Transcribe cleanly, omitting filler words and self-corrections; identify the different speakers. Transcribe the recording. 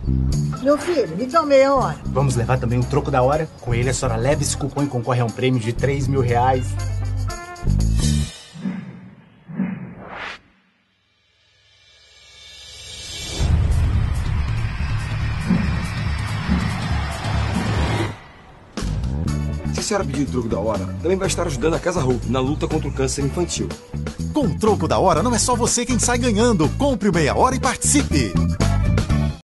Speaker 1: Meu filho, me dá meia hora.
Speaker 2: Vamos levar também um troco da hora? Com ele a senhora leva esse cupom e concorre a um prêmio de R$3.000.
Speaker 3: Se a senhora pedir o troco da hora, também vai estar ajudando a Casa Hope na luta contra o câncer infantil.
Speaker 4: Com o troco da hora, não é só você quem sai ganhando. Compre o meia hora e participe!